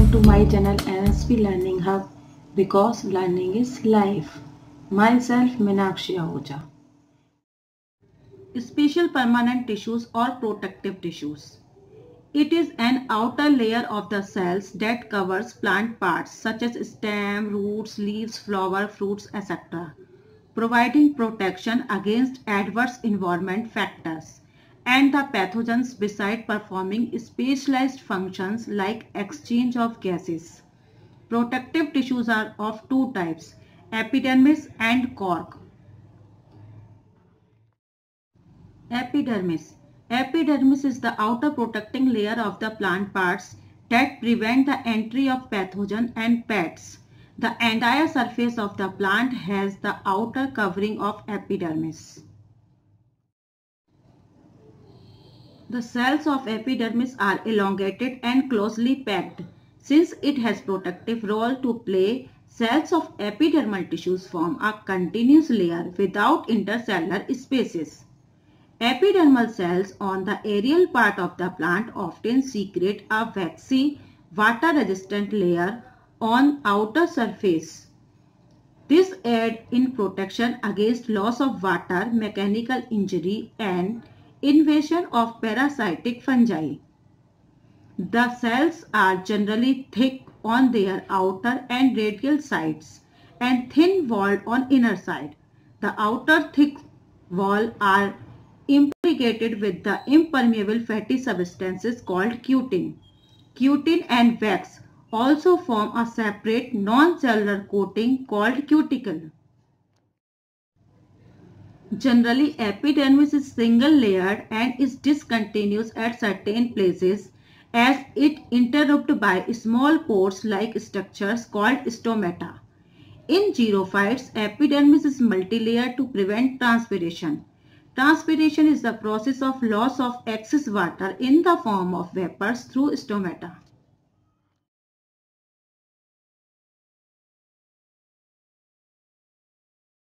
welcome to my channel NSP Learning Hub because learning is life. Myself Meenakshi Ahuja. Special permanent tissues or protective tissues. It is an outer layer of the cells that covers plant parts such as stem, roots, leaves, flower, fruits, etc., providing protection against adverse environment factors and the pathogens beside performing specialized functions like exchange of gases. Protective tissues are of two types, epidermis and cork. Epidermis. Epidermis is the outer protecting layer of the plant parts that prevent the entry of pathogen and pests. The entire surface of the plant has the outer covering of epidermis. The cells of epidermis are elongated and closely packed. Since it has protective role to play, cells of epidermal tissues form a continuous layer without intercellular spaces. Epidermal cells on the aerial part of the plant often secrete a waxy, water-resistant layer on outer surface. This aids in protection against loss of water, mechanical injury, and invasion of parasitic fungi. The cells are generally thick on their outer and radial sides and thin-walled on inner side. The outer thick wall are impregnated with the impermeable fatty substances called cutin. Cutin and wax also form a separate non-cellular coating called cuticle. Generally, epidermis is single-layered and is discontinuous at certain places as it interrupted by small pores-like structures called stomata. In xerophytes, epidermis is multilayered to prevent transpiration. Transpiration is the process of loss of excess water in the form of vapors through stomata.